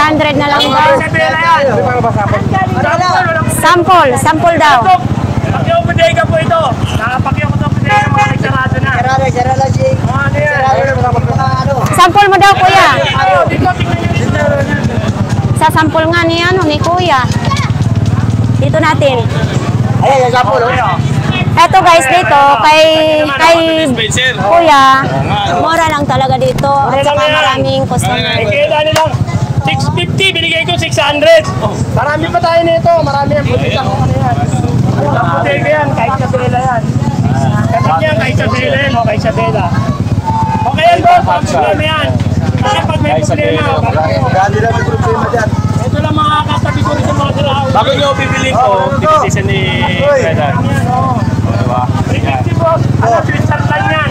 600 na lang daw. Sample daw. Pakyo-bodega po ito. Nakapakyo ko sa bodega mga nagsarado na. Sample mo daw, kuya. Sa sample nga ni kuya. Dito natin. Ayan, yung sample. Eto guys, dito kay kuya, mura lang talaga dito at saka maraming customer. Kaya lang 650, binigay ko 600. Marami pa tayo nito, marami ang bodega ko yan. Ang bodega yan, kahit sa Bela yan. Kapag yan, kahit sa Bela yan o kahit sa Bela. Okay yan boss, ang problema yan. Kapag may problema, Gandi lang may problema dyan. ito lang mga katabi ko rin sa mga siraw. Bago nyo pipili ko, pinitisan ni Fredar. Diba? 350 boss, ano, Switzerland yan.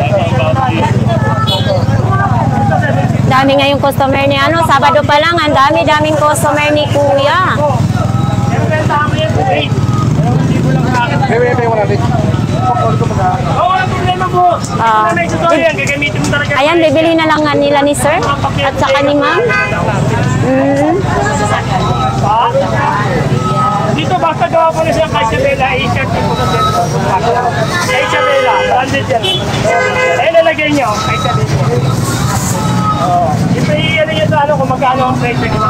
Dami ngayong customer ni Sabado pa lang, ang dami-daming customer ni kuya. Siyempre, tama yan, great. Pwede mo natin. Oo, walang problema po. May tutorial, gagamitin mo talaga. Ayan, bibili na lang nga nila ni sir at saka ni ma'am. Dito basta gawa ko na siya kay Isabela, i-shirt ko sa dito. Kay Isabela, branded yan. Ay, lalagay nyo, kay Isabela. Ito i-ano nyo sa ano kung magkano ang price nito.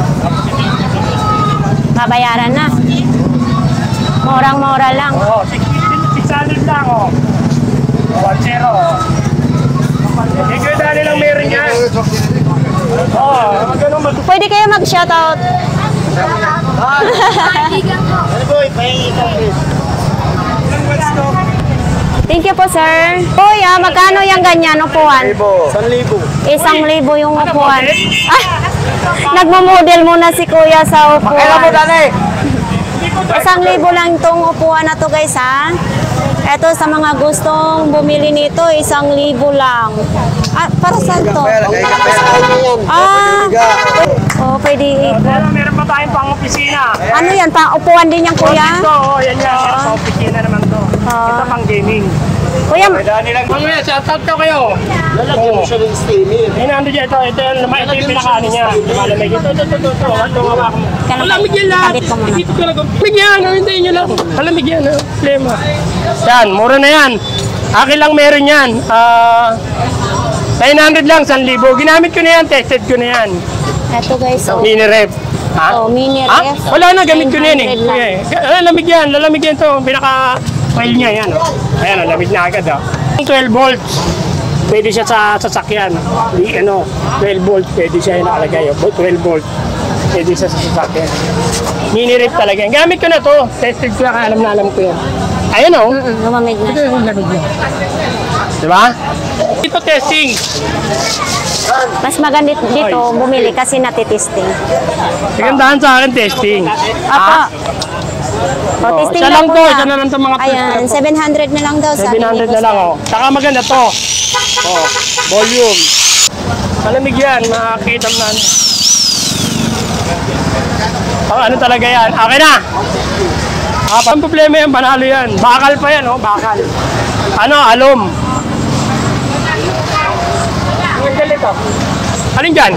Babayaran na. Murang-mura lang. 600 lang, 1-0. Ikaw dali lang meron yan. Pwede kayo mag-shoutout. Thank you po, sir. Kuya, magkano yung ganyan upuan? 1,000 yung upuan. Ah, nagmamodel muna si kuya sa upuan. 1,000 lang itong upuan na to guys ha. Ito sa mga gustong bumili nito, 1,000 lang. Ah, para saan to? Oh, pwede. Meron pa tayong pang-opisina. Ano yan? Upuan din yan, kuya? Ito, yan yan. Sa opisina naman to. Ito pang gaming. Kuya, Mamaya, shoutout ka kayo. Lalagyan mo siya ng steamer. Hinando dyan ito. Ito yung pinakaano niya. Malamig. Ito. Ito, hawak mo. Malamig yan lahat. Kabit ko muna. Dito ko lang. Malamig yan. Hintayin nyo lang. Malamig yan. Problema. Yan, mura na yan. Akin lang meron yan. 900 lang, 1,000. Ginamit ko na yan. Tested ko na yan. ito guys. Oh. Mini ref. Ha? Oh, mini Ha? ref. Wala na, gamit ko na yan eh. 900 lang. Lalamig yan. Lalamig yan to. Pinaka-file niya yan. Ayan, lamig na agad. 12 volts. Pwede siya sa sasakyan. 12 volts. Pwede siya yung nakalagay. 12 volts. Pwede siya sa sasakyan. Mini ref talaga. Gamit ko na to. Tested ko na. Alam ko yan. Ayan o. Lumamig na. Ito yung lamig niya. Diba? Ito testing. Mas maganda dito bumili kasi natitesting. Sigandahan sa akin testing. Apa. O, testing Siya lang lang to. kuya. Siya na lang to mga Ayan, 700 na lang daw sa 700 na lang oh. Saka maganda to. Oh, volume. Malamig yan, makakita mo na. Ano talaga yan? Okay na. Ang problema yan, panalo yan. Bakal pa yan, oh, bakal. Ano, alum. Alin dyan?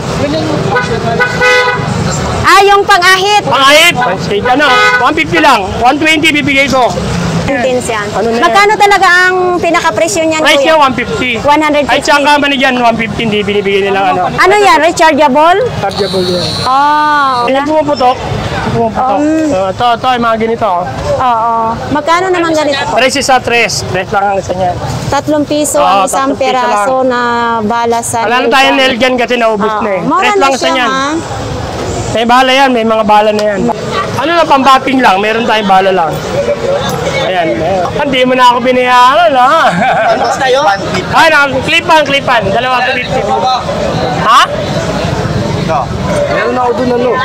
Ah, yung pang-ahit. Pangahit. Ano, 150 lang. 120 bibigay ko. Intense yan. Ano na yan? Magkano talaga ang pinaka-presyo niyan, Price kuya? niya 150. 150. Ay, tsaka man dyan, 150 hindi binibigay nila ano. Ano yan? Rechargeable? Chargeable yan. Oh. Hindi pumuputok. Pumuputok. Ito, yung mga ganito. Oo. Magkano naman ganito po? Price isa 3. 3 lang ang isa niya. 3 piso Oo, ang isang 3 piso peraso na bala sa Wala na tayong nail gun kasi naubos na eh. Mura 3 na lang isa siya, niyan. ha? May bala yan, may mga bala na yan. Ano na, pambapping lang. Meron tayong bala lang. Ayan. Hindi mo na ako binayaran, ha? Ano tayo? Ay, clip-on. 250. Ha? Ito. Meron ako dun ano.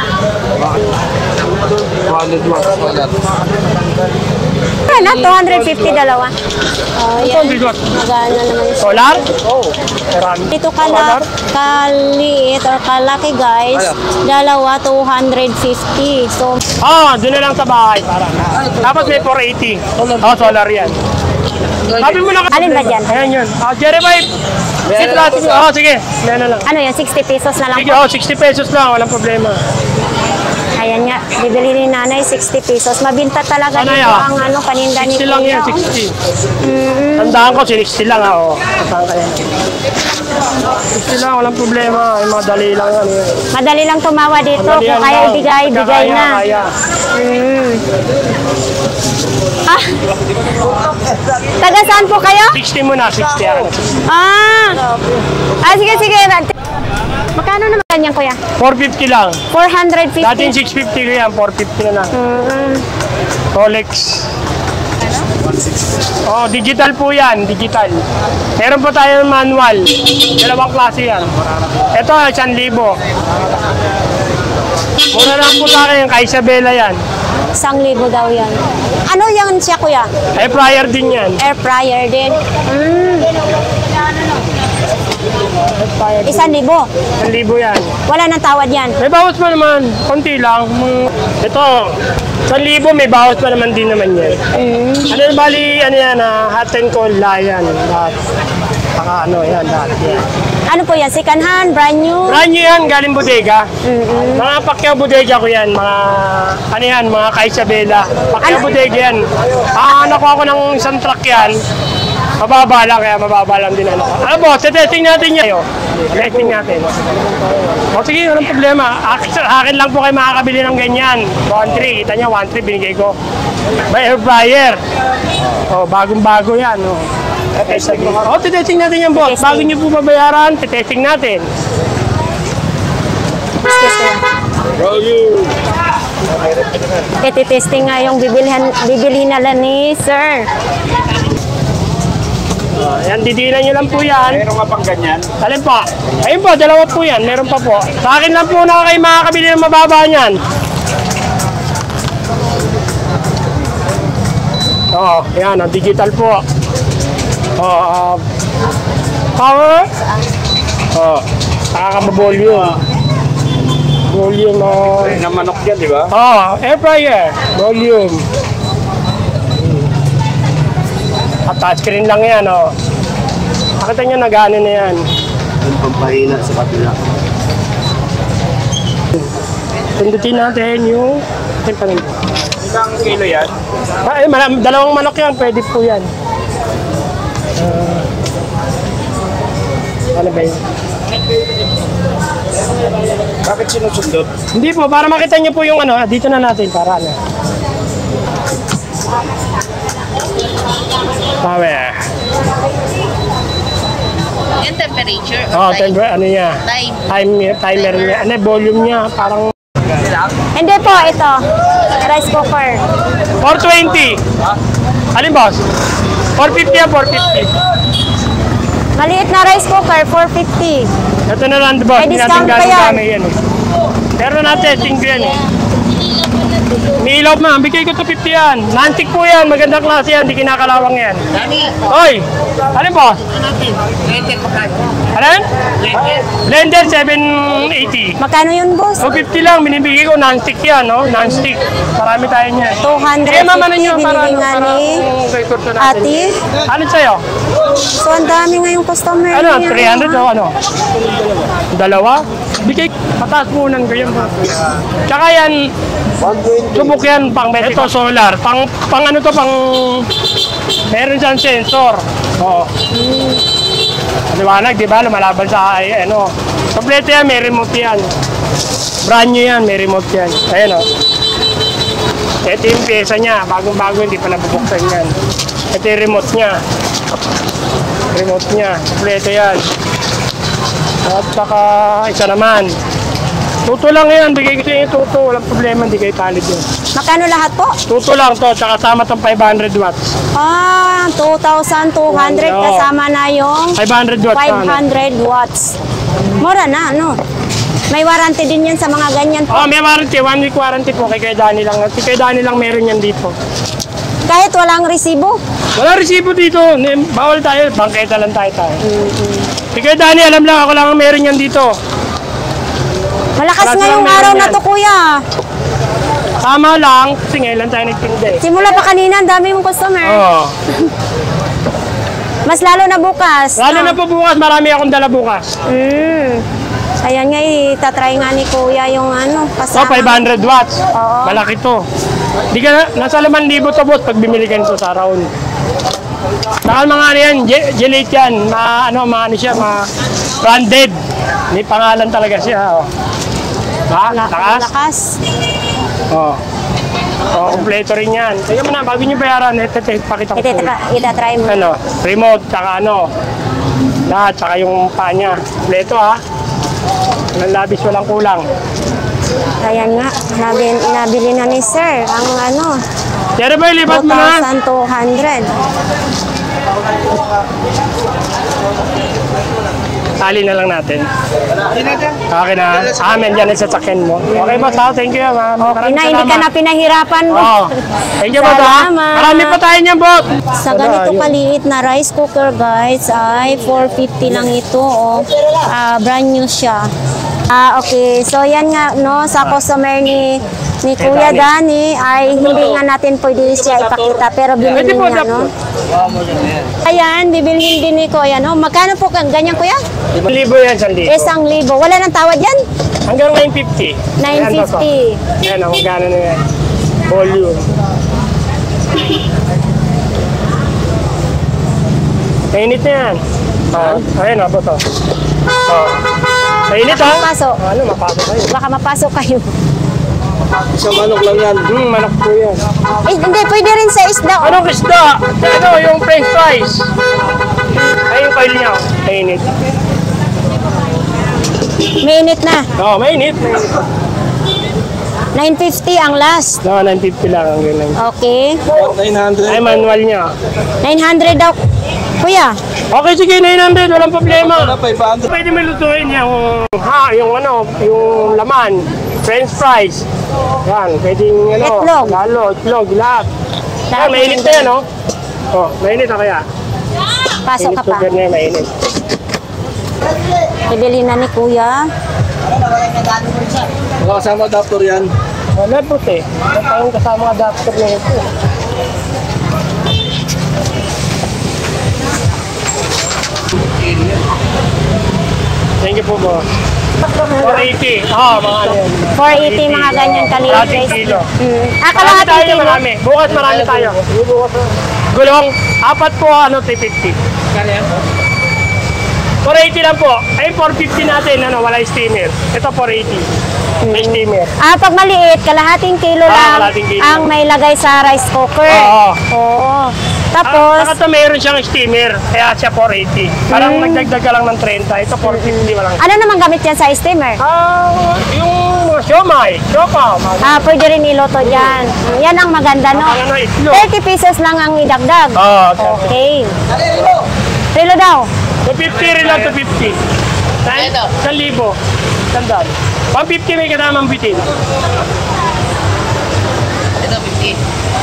100 watts. Ano? 250 dalawa. Oh, yan. bigot. Magana naman siya. Solar? Oo. Dito kaliit or kalaki guys, dalawa 250. So, Doon na lang sa bahay. Parang. Tapos may 480. Oh, solar yan. Sabi mo na. Alin ba dyan? Ayan yun. Jerry Vibe. Sit lang. Sige. Yan na lang. Ano yan, 60 pesos na lang Sige, po. 60 pesos lang. Walang problema. Ayan nga, bibili ni nanay 60 pesos. Mabinta talaga Ano dito yan? ang ano, paninda ni 60 lang Kuya. yan, oh. 60. Tandaan ko, 60 lang ha. Tandaan ka yan. 60 lang, walang problema. Yung mga dali lang yan. Madali lang tumawa dito. Madali Kung yan kaya lang. ibigay, bigay Kaya, na. kaya. Ah, taga saan po kayo? 60 muna, 60 yan. Sige. Magkano naman ganyan, kuya? 450 lang. 450. Dating 650 ko yan, 450 na lang. Rolex. Digital po yan, digital. Meron po tayo ng manual. Dalawang klase yan. Ito, 1,000. Muna lang po sa akin, kay Isabela yan. 1,000 daw yan. Ano yan siya, kuya? Air fryer din yan. Air fryer din. 1,000. 1,000 yan. Wala nang tawad yan. May bawas pa naman, konti lang. Ito, 1,000 may bawas pa naman din naman yan. Ano bali, ano yan, hot and cold yan. Lahat. Saka ano yan, lahat yan. Ano po yan? Second hand? Brand new? Brand new yan, galing bodega. Mga Pacquiao bodega ko yan, mga, ano yan, mga Kaisabela. Pacquiao bodega yan. Nakuha ko ng isang truck yan. Mababa lang, kaya mababa lang din ano. Ano boss, testing natin yan. Testing natin. Sige, walang problema. Akin lang po kayo makakabili ng ganyan. 1,300, kita niya, 1,300 binigay ko. May air fryer. Bagong-bago yan. Testing natin yan boss. Bago niyo po babayaran, testing natin. Testing nga yung bibilhin nila ni sir. Yan, didinan nyo lang po yan. Meron nga pang ganyan. Alin po? Ayun po, dalawa po yan. Meron pa po. Sa akin lang po na kayo makakabili ng mababa niyan. Yan, digital po. Power. Volume. Volume. Na manok yan, di ba? Air fryer. Volume. At touchscreen lang yan, Nakita nyo, nag-ano na yan. Yung pampahina sa kapila. Pindutin natin yung... Ilang kilo yan? Dalawang manok yan, pwede po yan. Ano ba yun? Bakit sinusundot? Hindi po, para makita nyo po yung ano, dito na natin, para ano. Power. Yung temperature. Ano niya? Timer niya. Ano, volume niya, parang... Hindi po, ito. Rice cooker. 420. Alin boss? 450 yan, 450. Maliit na rice cooker, 450. Ito na lang, boss. May Hindi natin discount pa yan. gamay yan. Pero natin, tingko yan May ilaw ma, bigay ko to 50 yan. Nantik po yan, magandang klase yan, di kinakalawang yan. Hoy! Alin boss? Alin? Blender 780. Magkano yun, boss? 250 lang, binibigay ko, non-stick yan, non-stick. Marami tayo niyan. 250 mama ninyo, binili nga ni ate. Ano sa'yo? So, ang dami ngayong customer. Ano, niya. 300 o ano? Dalawa? Bigay, pataas mo ng ganyan ba? Tsaka yan, subok yan, ito solar. Pang ano to, meron dyan sensor. Liwanag, di ba? Lumalaban sa, kompleto yan, may remote yan. Brand new yan, may remote yan. Ayan Ito yung pyesa niya, bagong-bago, hindi pa nabubuksan yan. Ito yung remote niya. Kompleto yan. At saka, isa naman. Tuto lang yan, bigay ko sa inyo tuto, walang problema, hindi kayo talid yun. Magkano lahat po? Tuto lang to, tsaka sama itong 500 watts. 2,200 kasama na yung 500 watts. 500 watts. Mura na, May warranty din yan sa mga ganyan po. May warranty, 1 week warranty po kay Dani lang. At kay Dani lang meron yan dito. Kahit walang resibo. Wala resibo dito, bawal tayo, bangketa lang tayo. Kay Dani, alam lang, ako lang ang meron yan dito. Malakas Wala ngayong silang araw meron na yan. to, kuya. Tama lang, kasi ngayon lang tayo nagtinda Simula pa kanina, ang dami mong customer. Mas lalo na bukas. Lalo na po bukas, marami akong dala bukas. Ayan nga, itatry nga ni Kuya yung ano, So, kasama. 500 watts. Oo. Malaki to. Di ka na, nasa 5,000 to boss pag bimili ka nito sa round. Saka mga ano yan, gelate yan. Ano siya, branded. May pangalan talaga siya. Oh. Takas? Lakas. Oh. Oh, kompleto rin yan. Kaya mo na, bago nyo bayaran, pakita ko. Itatry mo. Ano, remote, saka ano, lahat, saka yung paa niya. Kompleto ha. Walang labis, walang kulang. Ayan nga, nabili na ni Sir ang ano, Pero ba, libat mo na? 2,200. Tali na lang natin. Okay na. Amen, dyan sa sakyan mo. Okay ba, Sao? Thank you. Okay na, hindi ka na pinahirapan mo. Oo. Thank you, Bot. ha? Salamat. Marami pa tayo niyan, Bot. Sa ganito kaliit na rice cooker guys ay 450 lang ito. Oh. Brand new siya. Okay, so yan nga no, sa customer ni Kuya Danny ay hindi nga natin pwede siya ipakita pero bilhin niya no. Ayan, bibilhin din ni Kuya no. Magkano po ganyan Kuya? 1,000 yan, 1,000. 1,000. Wala nang tawad yan? Hanggang 950. 950. Yan, kung gano'n na yan. Volume. Mainit na yan. Ayun, Bot. Mainit ha? Pasok. Ano, mapasok kayo. Baka mapasok kayo. Isang manok lang yan. Manok po yan. Hindi, pwede rin sa isda. Oh. Anong isda? Ano, yung french fries. Ay, yung kail niya. Mainit. Mainit na. Oo, mainit. 950 ang last. No, 950 lang ang ganun. Okay. 900. Ay, manual niya. 900 daw. Kuya, Okay, sige, 900. Walang problema. 500. Pwede may lutuin yung, yung laman. French fries. Yan, pwedeng, Itlog. lalo, itlog, lahat. Yan, mainit na yan, oh. Oh, mainit na kaya. pasok ka pa. Sugar niya, mainit. Ibili na ni Kuya. Wala kasama adapter yan. Wala po, eh. Wala tayong kasama adapter na ito. Thank you po, boss. 480. Mga ano yan. 480 mga ganyan kaliit Kalahating guys. kilo. Kalahating Marami tayo, kilo. marami. Bukas marami tayo. Gulong, 4 po, 350. 480 lang po. Ay, 450 natin, wala steamer. Ito 480. May steamer. Pag maliit, kalahating kilo lang kalahating kilo. ang may lagay sa rice cooker. Oo. Oo. Tapos, Saka ito mayroon siyang steamer, kaya siya 480. Parang nagdagdag ka lang ng 30. Ito 450 walang. ano naman gamit yan sa steamer? Yung mga siomay, siopaw. Pwede rin iloto dyan. Yan ang maganda, no? Ano, itlog. 30 pesos lang ang idagdag. Okay. Relo daw. 250 rin lang, 250. Ito. 1,000. Tandaan. 150 may katamang bitin. Ito, 50.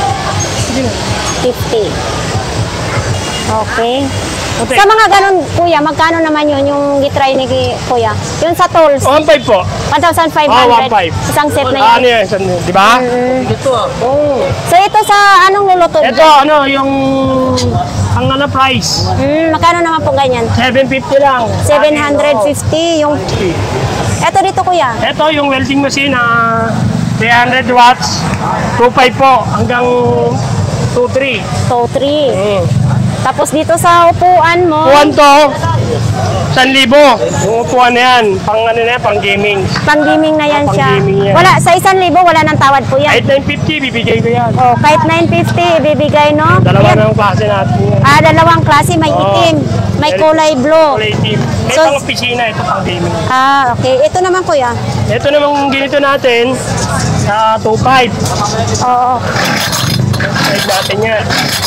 50. Okay. Okay. Sa mga ganun, Kuya, magkano naman yun yung gitry ni Kuya? Yung sa tolls, 1,500 po. 1,500. 1,500. Isang set na Ano yun. yan? Di ba? So ito sa anong luluto? Ito, yung ang price. Magkano naman po ganyan? 750 lang. 750 yung... Ito dito, Kuya. Ito yung welding machine na 300 watts. 2.5 po hanggang 2.3. So, 3. Tapos dito sa upuan mo, Upuan to, 1,000. Yung upuan na yan, pang ano na yan, pang gaming. pang-gaming na yan siya. Pang-gaming yan. Wala, sa 1,000, wala nang tawad po yan. Kahit 950, bibigay ko yan. Oh, kahit 950, bibigay, no? Dalawa Yan. na yung klase natin yan. Dalawang klase, may itim, may kulay blue. Kulay team. May So- pang opisina, ito pang gaming. Okay. Ito naman, Kuya. Ito namang ganito natin, sa 2.5. Oo. Side natin yan.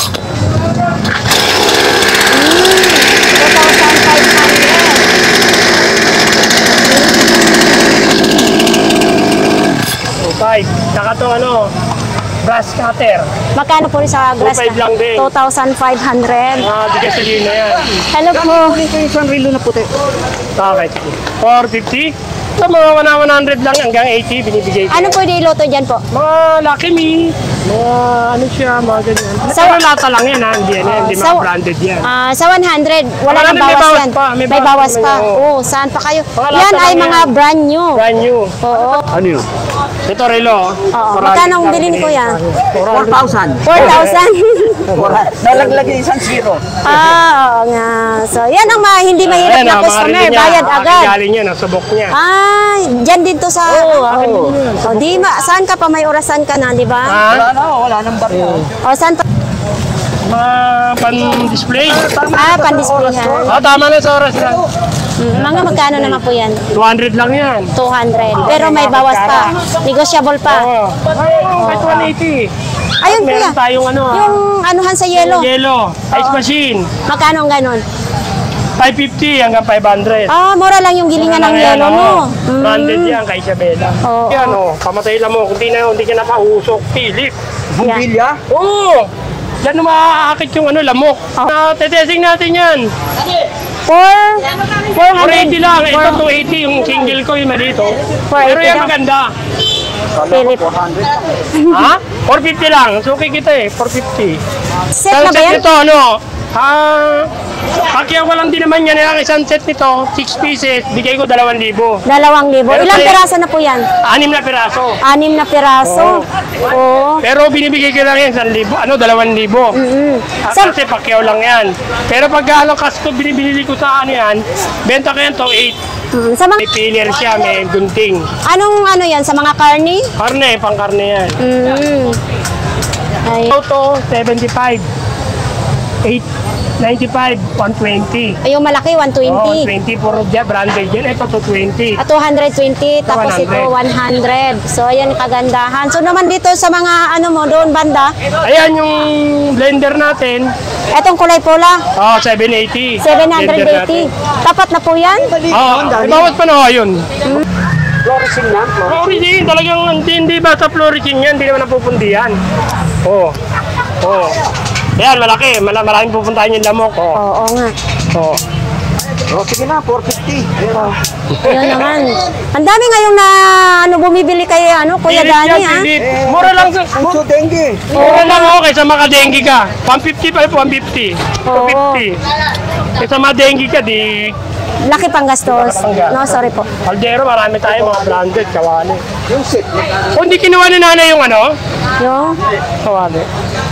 2.5. Saka to brass cutter. Magkano po rin sa glass 2.5 lang din. 2,500. Di gasolina yan. Hello po. Isang rilo na puti. Okay, sige. 450. Sa mga 100 lang hanggang 80 binibigay ko. Ano pwede iluto dyan po? Mga Lucky Me, mga ano siya, mga ganyan. Sa- Pero lata lang yan ha, hindi yan, hindi mga sa- branded yan. Sa 100, wala nang 100 may bawas bawas yan. pa, may May bawas bawas pa pa. naman, Oo, saan pa kayo? Mga Yan lata ay lang mga yan. brand new. Brand new. Oo. Ano yun? Ito Relo. Oo. Magkano ang bilhin ko yan? 4,000. 4,000. Nalaglag yung isang zero. Oo nga. So, yan ang hindi mahirap na customer. Bayad agad. Galing yan, subok niya. Dyan din to sa... O, di ma, saan ka pa? May orasan ka na, di ba? Ha? Wala nang barya. O, saan pa? Mga pan-display. Pan-displayhan. Tama na sa oras lang. Mga magkano naman po yan? 200 lang yan. 200. Pero may bawas pa. Negotiable pa. Oo. Kahit 180. Ayun kuya. Meron tayong ano Yung anuhan sa yellow. Yellow. Ice machine. Magkano ang ganon? 550 hanggang 500. Mura lang yung gilingan ng yellow mo. Branded yan kay Isabela. Oo. Yan o, pamatay lang mo. Kung hindi ka napausok, Philip. Bumbilya? Oo! Yan ang maaakit yung ano, lamok. Tetesting natin yan. 480 400 lang. Ito 280 yung single ko yung malito. 480 Pero yan lang. maganda. Philip. Ha? 450 lang. Suki kita eh, 450. Set na ba yan? Ito ano? Pakyaw ko lang din naman yan. Ang isang set nito, 6 pieces, bigay ko 2,000. 2,000. Pero Ilang sa'yo- piraso na po yan? 6 na piraso. 6 na piraso. Oo. Pero binibigay ko lang yan, 1,000, 2,000. Sa- Kasi pakyaw lang yan. Pero pagka ano, kasto binibili ko sa ano yan, benta ko yan to 8. Sa mga... May pillar siya, may gunting. Anong ano yan? Sa mga karni? Karne, pang karne yan. Ay. Auto, 75. 895, 120. Yung malaki, 120. Oh, 20 puro dyan, branded yan. Ito, 220. 220, tapos 100. ito 100. So, ayan kagandahan. So, naman dito sa mga ano mo, doon banda, Ayan yung blender natin. etong kulay pula, Oh, 780. Blender natin. 780. Tapat na po yan? Oh, bawat pa na yun. Fluorescent, talagang hindi basta fluorescent yan, hindi naman napupundihan. Oh. Oh. Ayan, malaki. Maraming pupuntahan yung lamok. Oh. Oo nga. Oh. Sige na, 450. Ayun naman. Ang dami ngayong na ano, bumibili kay Kuya Pilit Dani, yan, ha? pilit. Mura lang sa... Ang dengue. Mura lang ako kaysa makadengi ka. 150 pa 150. 250. Kaysa madengi ka, di... Laki pang gastos. No, sorry po. Caldero, marami tayo mga branded, kawali. Yung set. Kung di kinuha ni nanay yung ano, Yung kawali.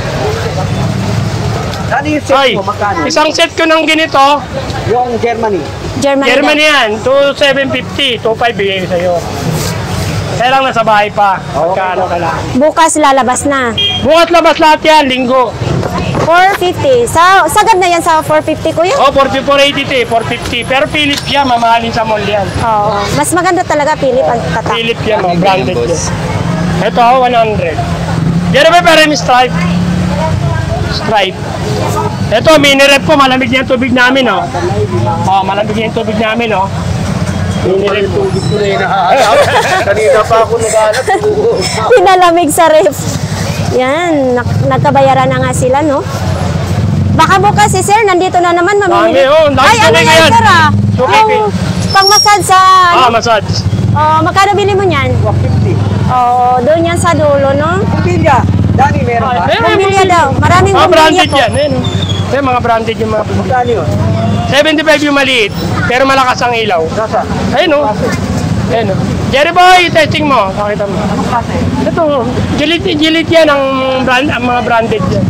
Ano yung set Ay, mo? Magkano? isang set ko ng ganito, Yung Germany. Germany. Germany yan, 2,750, 2,500 bigay ko sa'yo. Kaya lang nasa bahay pa, magkano ka lang. Bukas lalabas na. Bukas labas lahat yan, linggo. 450. Sagad na yan sa 450, Kuya? Oh, 480 450. Pero Philip yan, mamahalin sa mall yan. Oo. Mas maganda talaga, Philip, ang tatak. Philip yan, mga branded yan. Ito, 100. Yan ba pero yung stripe? Stripe. Ito, mini rep ko, malamig yung tubig namin, oh. Oh, malamig yung tubig namin, oh. Mini rep tubig ko na yun. Kanina pa ako nag-alat. Pinalamig sa ref. Yan, nagkabayaran na nga sila, no? Baka bukas si Sir, nandito na naman mamimili. Dami, oh. Dami Ay, ano tuloy yan, yan. Sir, ah? Suki, Yung pang-massage sa... massage. Magkano bili mo niyan? 150. Doon yan sa dulo, no? Bumbilya. Dani, meron ba? Bumbilya daw. Maraming Mga bumbilya branded po. yan, eh. Yung mga branded yung mga... Magkano yun? 75 yung maliit, pero malakas ang ilaw. Nasa? Ayun, oh. Ayun, oh. Jerry Boy, testing mo. Pakita mo. Anong klase? Ito, gilit yan ang mga branded yan.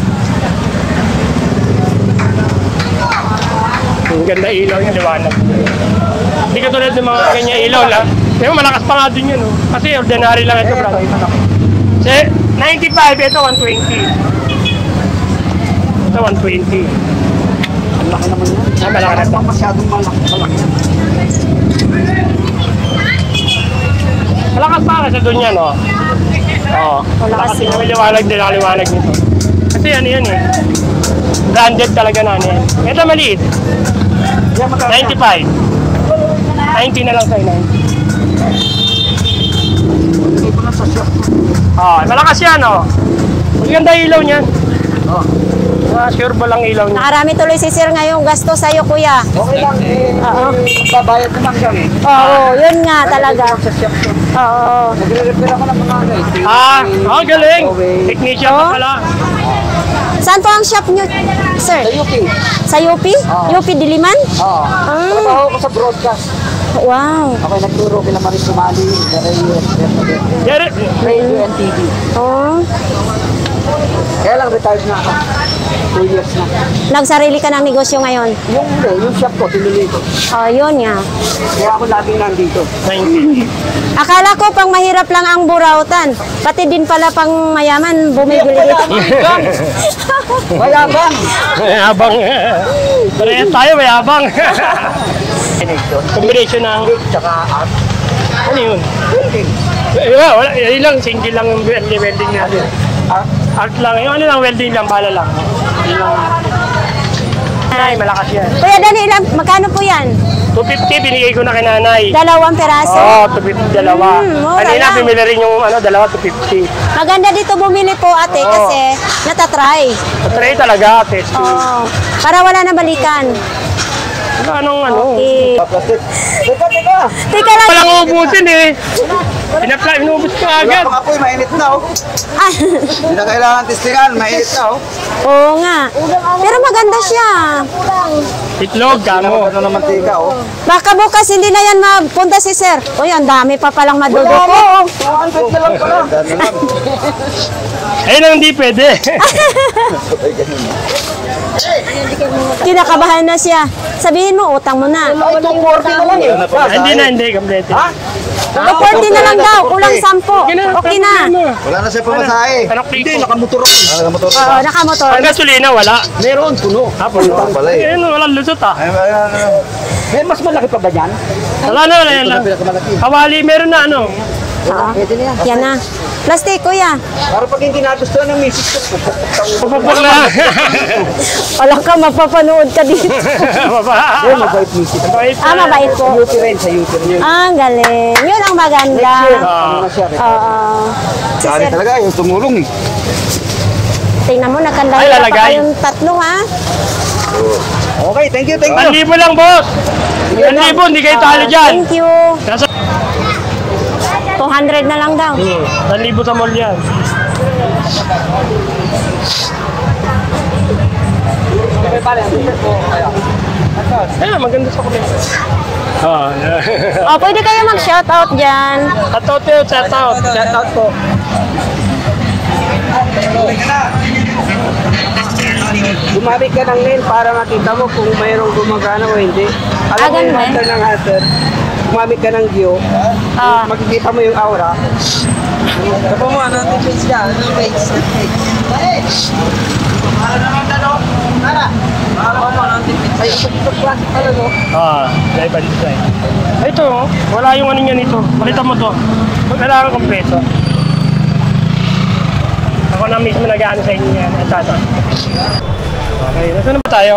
Ang ganda ilaw niya, liwanag. Hindi ka tulad ng mga ganyan ilaw lang. Pero malakas pa nga dun yun, oh. Kasi ordinary lang ito, brand. 95, ito 120. Ito 120. Ang laki naman yan. Malaki na ito. Masyadong malaki. Malakas pa kasi dun yan, oh. Oo. Malakas Malakas yung liwanag din, nakaliwanag nito. Kasi ano yan eh. Branded talaga na ano yan. Ito maliit. Yan, magkano? 95. 90 na lang sa'yo, 90. Hindi ko na sa shop. Malakas yan, oh. Maganda ilaw niyan. Oh. Sure ba lang ilaw niya? Nakarami tuloy si sir ngayong gasto sa'yo, kuya. Okay lang, Oo. babayad naman kami. Oo, yun nga talaga. Sa shop ko. Oo. Nagre-repair ako ng mga Galing. Technician ka pala. Saan po ang shop nyo, sir? Sa UP. Sa UP? UP Diliman? Oo. Ah. Trabaho ko sa broadcast. Wow. Ako nagturo kila Maris Sumali, Radio and TV. Oh. Kaya lang retired na ako. 2 years na. Nagsarili ka ng negosyo ngayon? Yung shop ko, tinuloy ko. Oh, yun nga. Kaya ako laging nandito. Akala ko pang mahirap lang ang burautan. Pati din pala pang mayaman bumibili dito. Mayabang! Mayabang. Parehas tayo, mayabang. Combination ng... Tsaka art. Ano yun? Building. Wala, yun lang, single lang yung welding natin. Art. Art lang, yung ano lang, welding lang, bala lang. Yun lang. Ay, malakas yan. Kuya Dani, magkano po yan? 250, binigay ko na kay nanay. 2 peraso? Oo, 250, dalawa. Mura Kanina, lang. bumili rin yung dalawa, 250. Maganda dito bumili po ate Oo. kasi natatry. Try talaga, testing. Oo. Para wala na balikan. Anong Okay. Plastic. Teka! Teka lang. Walang ubusin eh. Inubos ko Wala agad. pang apoy, mainit na oh. Ah, Hindi na kailangan testingan, mainit na oh. Oo nga. Pero maganda siya. Itlog, kamo. Ano naman tika oh. Baka bukas hindi na yan mapunta si sir. Uy, ang dami pa palang madudukot. Oo, 200 na lang pala. Ayun ang hindi pwede. Kinakabahan na siya. Sabihin mo, utang mo na. Ay, 240 na lang eh. Hindi, kompleto. Ha? 240 na lang daw. Kulang 10. Okay na. Wala na siya pamasahe. Anak Hindi, Pico. nakamotor ako. Nakamotor Oo, nakamotor. Ang gasolina, wala. Meron, puno. Hapon. Pala eh. Ayun, walang lusot ah. May mas malaki pa ba yan? Wala na, wala yan lang. Pinakamalaki. Hawali, meron na ano. Pwede na yan. Yan na. Plastic, kuya. Para pag hindi nagustuhan ng misis ko, Pupupok na. Wala ka, mapapanood ka dito. Baba. mabait misis. Mabait Ah, mabait po. Sa rin, sa UP rin. Ah, ang galing. Yun ang maganda. Ano na siya? Oo. Si Dali sir, talaga, yung tumulong eh. tingnan mo, Ay, nakandahil pa lalagay. kayong tatlo, ha? Okay, thank you, thank you. 1,000 lang, boss. 1,000, hindi kayo talo dyan. Thank you. Nasa 200 na lang daw. 1,000 sa mall yan. Ayun, maganda sa kulit. O, pwede kayo mag-shoutout dyan. Shoutout yun, shoutout. Shoutout po. Bumalik ka ng mail para makita mo kung mayroong gumagana o hindi. Alam mo ganun yung ba? hunter ng hunter, bumalik ka ng Gio, Ah. makikita mo yung aura. Tapos mo, ano ang page ka? Ano ang page? Para naman ka, no? Para mo, ano ang page? Ay, ito classic pala, no? Live and design. Ito, wala yung ano niya nito. Palitan mo to. Kailangan kompleto. Ako na mismo nag-ano sa inyo yan. Ito. Okay, nasaan na ba tayo?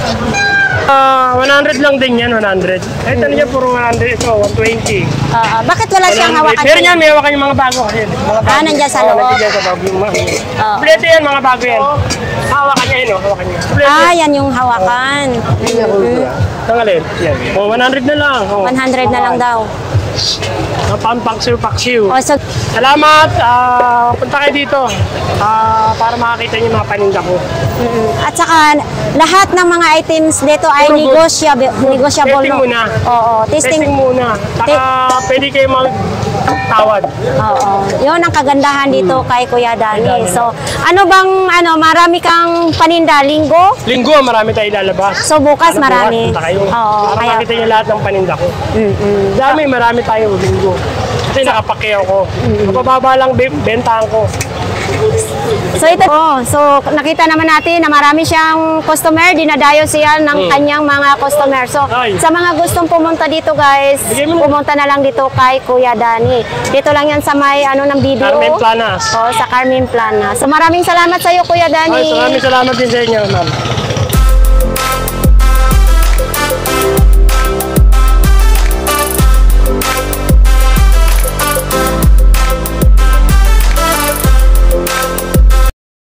100 lang din yan, 100. Ito niya puro 100. Ito, 120. Bakit wala siyang 100. hawakan? Pero yan, may hawakan yung mga bago kasi. Nandyan sa loob. Nandiyan sa bago yung mga. Kompleto yan, mga bago yan. Hawakan niya yun, hawakan niya. Kompleto Ah, yan. yan yung hawakan. Tangalin. Yan. 100 na lang. 100 na lang daw. Pampaksiw. O, so, Salamat. Punta kayo dito para makakita niyo yung mga paninda ko. at saka, lahat ng mga items dito ay Puro good. negotiable. Testing no? muna. Oo, Testing testing. muna. Saka pwede kayo magtawad. Oo. Yun ang kagandahan dito kay Kuya Dani. So, ano bang, marami kang paninda, linggo? Linggo, marami tayo ilalabas. So, bukas marami. Punta kayo. Oo, Para kaya, makita niyo lahat ng paninda ko. Marami tayo linggo. Kasi nakapakyaw ko. Mapababa lang bentahan ko. So ito, so nakita naman natin na marami siyang customer, dinadayo siya ng kanyang mga customer. So Ay. sa mga gustong pumunta dito guys, Bigay mo na. pumunta na lang dito kay Kuya Dani. Dito lang yan sa may ng BDO. Carmen Planas. Oh, sa Carmen Planas. So maraming salamat sa iyo Kuya Ay, Dani. maraming salamat din sa inyo, ma'am.